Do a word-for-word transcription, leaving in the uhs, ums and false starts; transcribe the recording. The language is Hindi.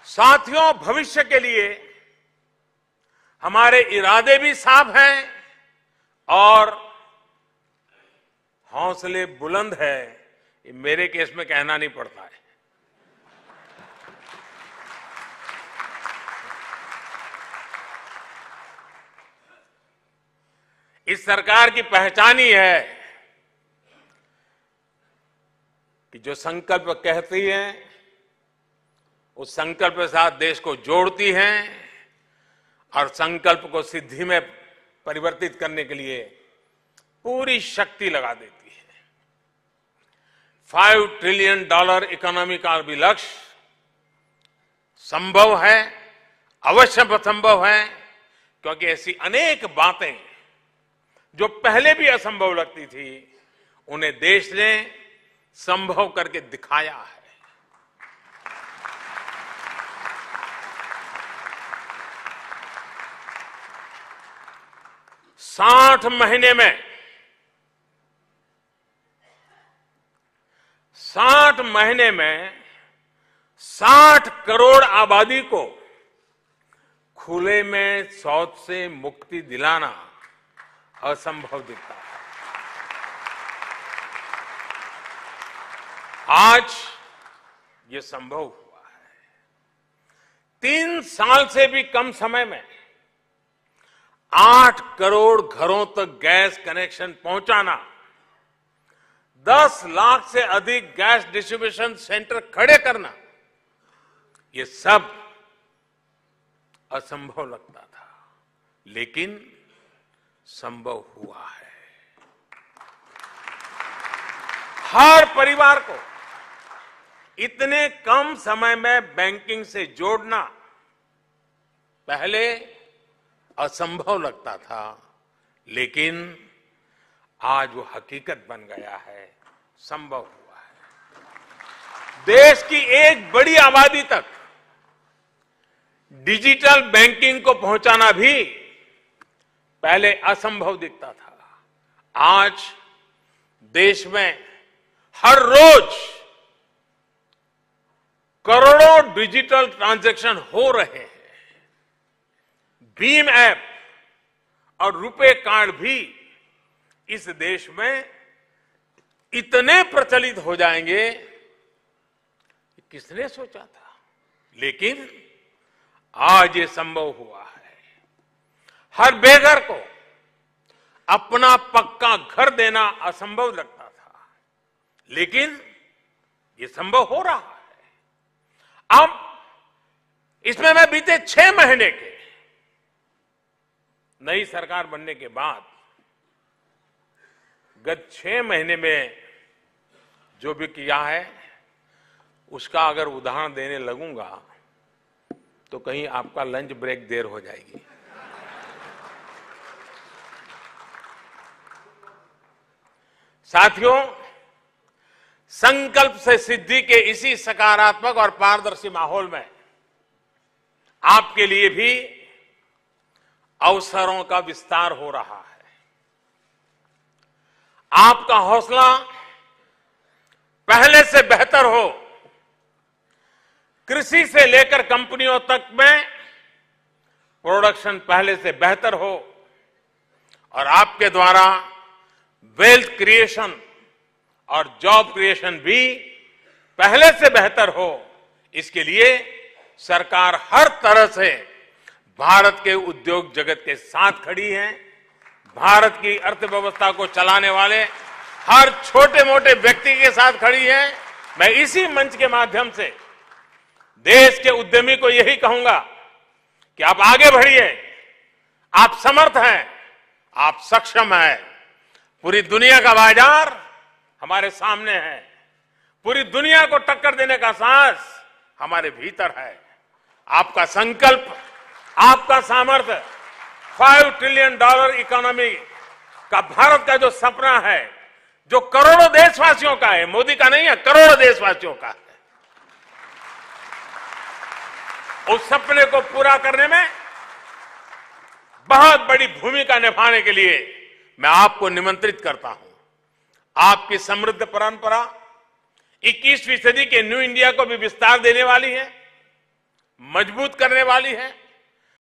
साथियों, भविष्य के लिए हमारे इरादे भी साफ हैं और हौसले बुलंद है। ये मेरे केस में कहना नहीं पड़ता है। इस सरकार की पहचान ही है कि जो संकल्प कहती है उस संकल्प के साथ देश को जोड़ती हैं और संकल्प को सिद्धि में परिवर्तित करने के लिए पूरी शक्ति लगा देती है। फाइव ट्रिलियन डॉलर इकोनॉमी का भी लक्ष्य संभव है, अवश्य संभव है, क्योंकि ऐसी अनेक बातें जो पहले भी असंभव लगती थी उन्हें देश ने संभव करके दिखाया है। साठ महीने में साठ महीने में साठ करोड़ आबादी को खुले में शौच से मुक्ति दिलाना असंभव दिखता है। आज ये संभव हुआ है। तीन साल से भी कम समय में आठ करोड़ घरों तक गैस कनेक्शन पहुंचाना, दस लाख से अधिक गैस डिस्ट्रीब्यूशन सेंटर खड़े करना, ये सब असंभव लगता था, लेकिन संभव हुआ है। हर परिवार को इतने कम समय में बैंकिंग से जोड़ना पहले असंभव लगता था, लेकिन आज वो हकीकत बन गया है, संभव हुआ है। देश की एक बड़ी आबादी तक डिजिटल बैंकिंग को पहुंचाना भी पहले असंभव दिखता था। आज देश में हर रोज करोड़ों डिजिटल ट्रांजैक्शन हो रहे हैं। भीम ऐप और रुपे कार्ड भी इस देश में इतने प्रचलित हो जाएंगे, किसने सोचा था, लेकिन आज ये संभव हुआ है। हर बेघर को अपना पक्का घर देना असंभव लगता था, लेकिन ये संभव हो रहा है। अब इसमें मैं बीते छह महीने के नई सरकार बनने के बाद गत छह महीने में जो भी किया है उसका अगर उदाहरण देने लगूंगा तो कहीं आपका लंच ब्रेक देर हो जाएगी। साथियों, संकल्प से सिद्धि के इसी सकारात्मक और पारदर्शी माहौल में आपके लिए भी अवसरों का विस्तार हो रहा है। आपका हौसला पहले से बेहतर हो, कृषि से लेकर कंपनियों तक में प्रोडक्शन पहले से बेहतर हो और आपके द्वारा वेल्थ क्रिएशन और जॉब क्रिएशन भी पहले से बेहतर हो, इसके लिए सरकार हर तरह से भारत के उद्योग जगत के साथ खड़ी है। भारत की अर्थव्यवस्था को चलाने वाले हर छोटे मोटे व्यक्ति के साथ खड़ी है। मैं इसी मंच के माध्यम से देश के उद्यमी को यही कहूंगा कि आप आगे बढ़िए, आप समर्थ हैं, आप सक्षम हैं। पूरी दुनिया का बाजार हमारे सामने है, पूरी दुनिया को टक्कर देने का साहस हमारे भीतर है। आपका संकल्प, आपका सामर्थ्य, फाइव ट्रिलियन डॉलर इकोनॉमी का भारत का जो सपना है, जो करोड़ों देशवासियों का है, मोदी का नहीं है, करोड़ों देशवासियों का है, उस सपने को पूरा करने में बहुत बड़ी भूमिका निभाने के लिए मैं आपको निमंत्रित करता हूं। आपकी समृद्ध परंपरा इक्कीसवीं सदी के न्यू इंडिया को भी विस्तार देने वाली है। मजबूत करने वाली है